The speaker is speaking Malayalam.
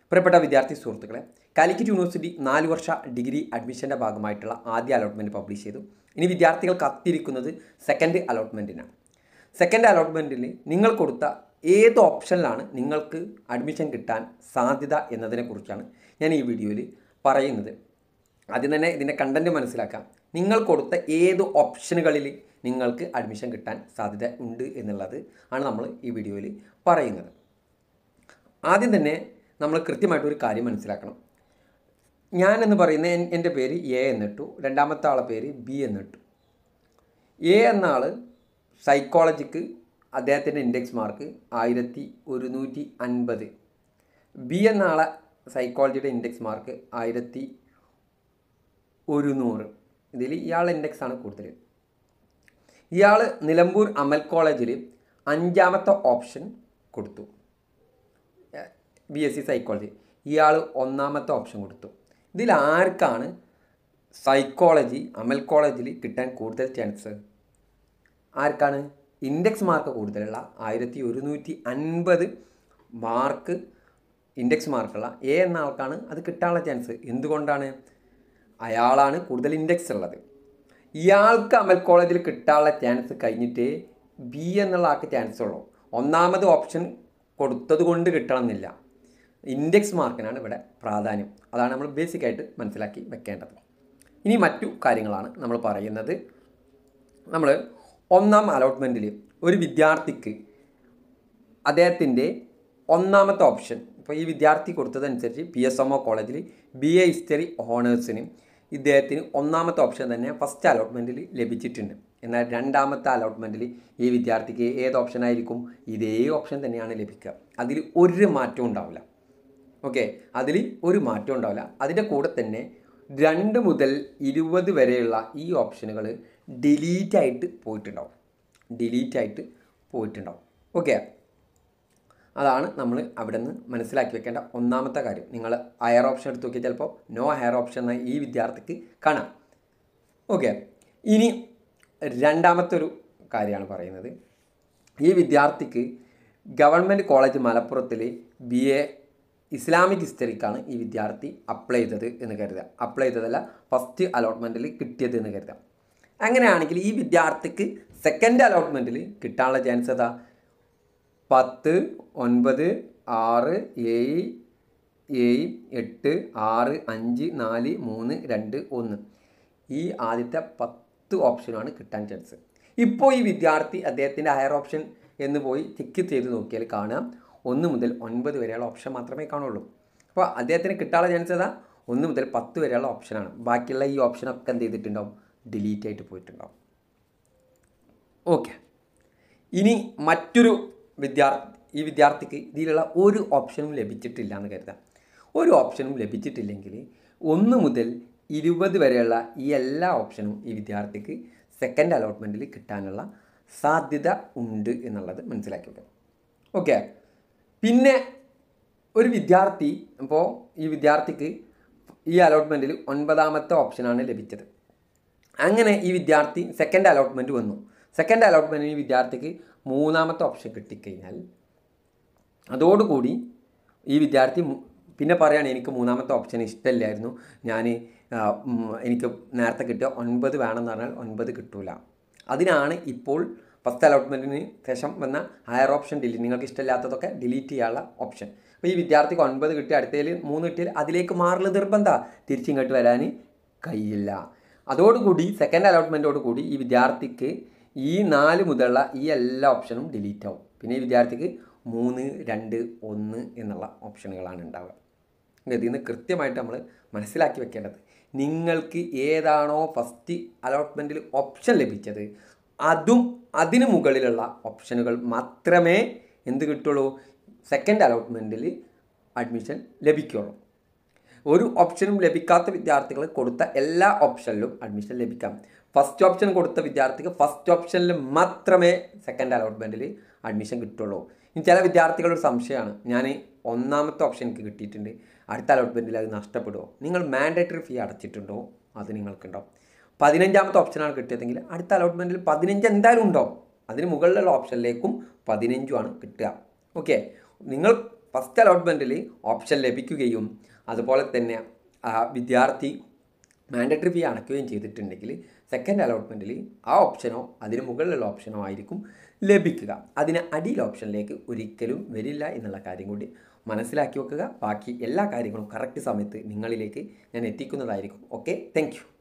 പ്രിയപ്പെട്ട വിദ്യാർത്ഥി സുഹൃത്തുക്കളെ, കാലിക്കറ്റ് യൂണിവേഴ്സിറ്റി 4 വർഷ ഡിഗ്രി അഡ്മിഷൻ്റെ ഭാഗമായിട്ടുള്ള ആദ്യ അലോട്ട്മെൻറ്റ് പബ്ലിഷ് ചെയ്തു. ഇനി വിദ്യാർത്ഥികൾ കാത്തിരിക്കുന്നത് സെക്കൻഡ് അലോട്ട്മെൻറ്റിനാണ്. സെക്കൻഡ് അലോട്ട്മെൻറ്റിൽ നിങ്ങൾ കൊടുത്ത ഏത് ഓപ്ഷനിലാണ് നിങ്ങൾക്ക് അഡ്മിഷൻ കിട്ടാൻ സാധ്യത എന്നതിനെക്കുറിച്ചാണ് ഞാൻ ഈ വീഡിയോയിൽ പറയുന്നത്. ആദ്യം തന്നെ ഇതിൻ്റെ കണ്ടൻറ്റ് മനസ്സിലാക്കാം. നിങ്ങൾ കൊടുത്ത ഏത് ഓപ്ഷനുകളിൽ നിങ്ങൾക്ക് അഡ്മിഷൻ കിട്ടാൻ സാധ്യത ഉണ്ട് എന്നുള്ളത് ആണ് നമ്മൾ ഈ വീഡിയോയിൽ പറയുന്നത്. ആദ്യം തന്നെ നമ്മൾ കൃത്യമായിട്ടൊരു കാര്യം മനസ്സിലാക്കണം. ഞാൻ എന്ന് പറയുന്ന എൻ്റെ പേര് എ എന്നിട്ടു, രണ്ടാമത്തെ ആളെ പേര് ബി എന്നിട്ടു. എ എന്ന ആൾ സൈക്കോളജിക്ക് അദ്ദേഹത്തിൻ്റെ ഇൻഡെക്സ് മാർക്ക് 1150, ബി എന്ന ആളെ സൈക്കോളജിയുടെ ഇൻഡെക്സ് മാർക്ക് 1100. ഇതിൽ ഇയാളുടെ ഇൻഡെക്സാണ് കൂടുതൽ. ഇയാൾ നിലമ്പൂർ അമൽ കോളേജിൽ 5ാമത്തെ ഓപ്ഷൻ കൊടുത്തു, BSc സൈക്കോളജി. ഇയാൾ 1ാമത്തെ ഓപ്ഷൻ കൊടുത്തു. ഇതിൽ ആർക്കാണ് സൈക്കോളജി അമൽ കോളേജിൽ കിട്ടാൻ കൂടുതൽ ചാൻസ്? ആർക്കാണ്? ഇൻഡെക്സ് മാർക്ക് കൂടുതലുള്ള 1150 മാർക്ക് ഇൻഡെക്സ് മാർക്കുള്ള എ എന്ന ആൾക്കാണ് അത് കിട്ടാനുള്ള ചാൻസ്. എന്തുകൊണ്ടാണ്? അയാളാണ് കൂടുതൽ ഇൻഡെക്സ് ഉള്ളത്. ഇയാൾക്ക് അമൽ കോളേജിൽ കിട്ടാനുള്ള ചാൻസ് കഴിഞ്ഞിട്ടേ ബി എന്നുള്ള ആൾക്ക് ചാൻസ് ഉള്ളൂ. 1ാമത് ഓപ്ഷൻ കൊടുത്തത് കൊണ്ട് കിട്ടണമെന്നില്ല. ഇൻഡെക്സ് മാർക്കിനാണ് ഇവിടെ പ്രാധാന്യം. അതാണ് നമ്മൾ ബേസിക്കായിട്ട് മനസ്സിലാക്കി വെക്കേണ്ടത്. ഇനി മറ്റു കാര്യങ്ങളാണ് നമ്മൾ പറയുന്നത്. നമ്മൾ 1ാം അലോട്ട്മെൻറ്റിൽ ഒരു വിദ്യാർത്ഥിക്ക് അദ്ദേഹത്തിൻ്റെ 1ാമത്തെ ഓപ്ഷൻ, ഇപ്പോൾ ഈ വിദ്യാർത്ഥി കൊടുത്തതനുസരിച്ച് PSMO കോളേജിൽ BA ഹിസ്റ്ററി ഓണേഴ്സിന് ഇദ്ദേഹത്തിന് 1ാമത്തെ ഓപ്ഷൻ തന്നെ ഫസ്റ്റ് അലോട്ട്മെൻറ്റിൽ ലഭിച്ചിട്ടുണ്ട്. എന്നാൽ 2ാമത്തെ അലോട്ട്മെൻറ്റിൽ ഈ വിദ്യാർത്ഥിക്ക് ഏത് ഓപ്ഷനായിരിക്കും? ഇതേ ഓപ്ഷൻ തന്നെയാണ് ലഭിക്കുക. അതിൽ ഒരു മാറ്റവും ഉണ്ടാവില്ല. ഓക്കെ, അതിൽ ഒരു മാറ്റവും ഉണ്ടാവില്ല. അതിൻ്റെ കൂടെ തന്നെ 2 മുതൽ 20 വരെയുള്ള ഈ ഓപ്ഷനുകൾ ഡിലീറ്റായിട്ട് പോയിട്ടുണ്ടാവും. ഓക്കെ, അതാണ് നമ്മൾ അവിടെ നിന്ന് മനസ്സിലാക്കി വെക്കേണ്ട 1ാമത്തെ കാര്യം. നിങ്ങൾ ഹയർ ഓപ്ഷൻ എടുത്ത് നോക്കിയാൽ ചിലപ്പോൾ നോ ഹയർ ഓപ്ഷൻ എന്ന ഈ വിദ്യാർത്ഥിക്ക് കാണാം. ഓക്കെ, ഇനി 2ാമത്തെ ഒരു കാര്യമാണ് പറയുന്നത്. ഈ വിദ്യാർത്ഥിക്ക് ഗവൺമെൻറ് കോളേജ് മലപ്പുറത്തിൽ BA ഇസ്ലാമിക് ഹിസ്റ്ററിക്കാണ് ഈ വിദ്യാർത്ഥി അപ്ലൈ ചെയ്തത് എന്ന് കരുതുക. അപ്ലൈ ചെയ്തതല്ല, ഫസ്റ്റ് അലോട്ട്മെൻറ്റിൽ കിട്ടിയത് എന്ന് കരുതുക. അങ്ങനെയാണെങ്കിൽ ഈ വിദ്യാർത്ഥിക്ക് സെക്കൻഡ് അലോട്ട്മെൻറ്റിൽ കിട്ടാനുള്ള ചാൻസ് ഏതാ? 10, 9, 6, 7, 8, 6, 5, 4, 3, 2, 1 ഈ ആദ്യത്തെ 10 ഓപ്ഷനാണ് കിട്ടാൻ ചാൻസ്. ഇപ്പോൾ ഈ വിദ്യാർത്ഥി അദ്ദേഹത്തിൻ്റെ ഹയർ ഓപ്ഷൻ എന്ന് പോയി ചെക്ക് ചെയ്ത് നോക്കിയാൽ കാണാം 1 മുതൽ 9 വരെയുള്ള ഓപ്ഷൻ മാത്രമേ കാണുള്ളൂ. അപ്പോൾ അദ്ദേഹത്തിന് കിട്ടാനുള്ള ചാൻസ് ഏതാ? 1 മുതൽ 10 വരെയുള്ള ഓപ്ഷനാണ്. ബാക്കിയുള്ള ഈ ഓപ്ഷനൊക്കെ എന്ത് ചെയ്തിട്ടുണ്ടാവും? ഡിലീറ്റ് ആയിട്ട് പോയിട്ടുണ്ടാവും. ഓക്കെ, ഇനി മറ്റൊരു ഈ വിദ്യാർത്ഥിക്ക് ഇതിലുള്ള ഒരു ഓപ്ഷനും ലഭിച്ചിട്ടില്ല എന്ന് കരുതാം. ഒരു ഓപ്ഷനും ലഭിച്ചിട്ടില്ലെങ്കിൽ 1 മുതൽ 20 വരെയുള്ള ഈ എല്ലാ ഓപ്ഷനും ഈ വിദ്യാർത്ഥിക്ക് സെക്കൻഡ് അലോട്ട്മെൻറ്റിൽ കിട്ടാനുള്ള സാധ്യത ഉണ്ട് എന്നുള്ളത് മനസ്സിലാക്കി വെക്കണം. ഓക്കെ, പിന്നെ ഒരു വിദ്യാർത്ഥി, ഇപ്പോൾ ഈ വിദ്യാർത്ഥിക്ക് ഈ അലോട്ട്മെൻറ്റിൽ 9ാമത്തെ ഓപ്ഷനാണ് ലഭിച്ചത്. അങ്ങനെ ഈ വിദ്യാർത്ഥി സെക്കൻഡ് അലോട്ട്മെൻറ്റ് വന്നു. സെക്കൻഡ് അലോട്ട്മെൻറ്റിന് ഈ വിദ്യാർത്ഥിക്ക് 3ാമത്തെ ഓപ്ഷൻ കിട്ടിക്കഴിഞ്ഞാൽ അതോടുകൂടി ഈ വിദ്യാർത്ഥി പിന്നെ പറയുകയാണ്, എനിക്ക് 3ാമത്തെ ഓപ്ഷൻ ഇഷ്ടമില്ലായിരുന്നു, എനിക്ക് നേരത്തെ കിട്ടിയ 9 വേണമെന്ന് പറഞ്ഞാൽ 9 കിട്ടൂല. അതിനാണ് ഇപ്പോൾ ഫസ്റ്റ് അലോട്ട്മെൻറ്റിന് ശേഷം വന്ന ഹയർ ഓപ്ഷൻ ഡിലീറ്റ്, നിങ്ങൾക്ക് ഇഷ്ടമില്ലാത്തതൊക്കെ ഡിലീറ്റ് ചെയ്യാനുള്ള ഓപ്ഷൻ. അപ്പോൾ ഈ വിദ്യാർത്ഥിക്ക് 9 കിട്ടി, അടുത്തതിൽ 3 കിട്ടിയാൽ അതിലേക്ക് മാറൽ നിർബന്ധമാണ്, തിരിച്ചിങ്ങോട്ട് വരാൻ കഴിയില്ല. അതോടുകൂടി സെക്കൻഡ് അലോട്ട്മെൻറ്റോടുകൂടി ഈ വിദ്യാർത്ഥിക്ക് ഈ 4 മുതലുള്ള ഈ എല്ലാ ഓപ്ഷനും ഡിലീറ്റ് ആവും. പിന്നെ ഈ വിദ്യാർത്ഥിക്ക് 3, 2, 1 എന്നുള്ള ഓപ്ഷനുകളാണ് ഉണ്ടാവുക. ഇതിൽ നിന്ന് കൃത്യമായിട്ട് നമ്മൾ മനസ്സിലാക്കി വെക്കേണ്ടത്, നിങ്ങൾക്ക് ഏതാണോ ഫസ്റ്റ് അലോട്ട്മെൻറ്റിൽ ഓപ്ഷൻ ലഭിച്ചത് അതിന് മുകളിലുള്ള ഓപ്ഷനുകൾ മാത്രമേ എന്ത് കിട്ടുള്ളൂ? സെക്കൻഡ് അലോട്ട്മെൻറ്റിൽ അഡ്മിഷൻ ലഭിക്കുള്ളൂ. ഒരു ഓപ്ഷനും ലഭിക്കാത്ത വിദ്യാർത്ഥികൾ കൊടുത്ത എല്ലാ ഓപ്ഷനിലും അഡ്മിഷൻ ലഭിക്കാം. ഫസ്റ്റ് ഓപ്ഷൻ കൊടുത്ത വിദ്യാർത്ഥിക്ക് ഫസ്റ്റ് ഓപ്ഷനിൽ മാത്രമേ സെക്കൻഡ് അലോട്ട്മെൻറ്റിൽ അഡ്മിഷൻ കിട്ടുള്ളൂ. ഇനി ചില വിദ്യാർത്ഥികളൊരു സംശയമാണ്, ഞാൻ 1ാമത്തെ ഓപ്ഷൻ എനിക്ക് കിട്ടിയിട്ടുണ്ട്, അടുത്ത അലോട്ട്മെൻറ്റിൽ അത് നഷ്ടപ്പെടുമോ? നിങ്ങൾ മാൻഡേറ്ററി ഫീ അടച്ചിട്ടുണ്ടോ? അത് നിങ്ങൾക്കുണ്ടാവും. 15ാമത്തെ ഓപ്ഷനാണ് കിട്ടിയതെങ്കിൽ അടുത്ത അലോട്ട്മെൻറ്റിൽ 15 എന്തായാലും ഉണ്ടാവും. അതിന് മുകളിലുള്ള ഓപ്ഷനിലേക്കും 15 കിട്ടുക. ഓക്കെ, നിങ്ങൾ ഫസ്റ്റ് അലോട്ട്മെൻറ്റിൽ ഓപ്ഷൻ ലഭിക്കുകയും അതുപോലെ തന്നെ വിദ്യാർത്ഥി മാൻഡറ്ററി ഫീ അടയ്ക്കുകയും ചെയ്തിട്ടുണ്ടെങ്കിൽ സെക്കൻഡ് അലോട്ട്മെൻറ്റിൽ ആ ഓപ്ഷനോ അതിന് മുകളിലുള്ള ഓപ്ഷനോ ആയിരിക്കും ലഭിക്കുക. അതിന് അടിയിൽ ഓപ്ഷനിലേക്ക് ഒരിക്കലും വരില്ല എന്നുള്ള കാര്യം കൂടി മനസ്സിലാക്കി വെക്കുക. ബാക്കി എല്ലാ കാര്യങ്ങളും കറക്റ്റ് സമയത്ത് നിങ്ങളിലേക്ക് ഞാൻ എത്തിക്കുന്നതായിരിക്കും. Okay, thank you.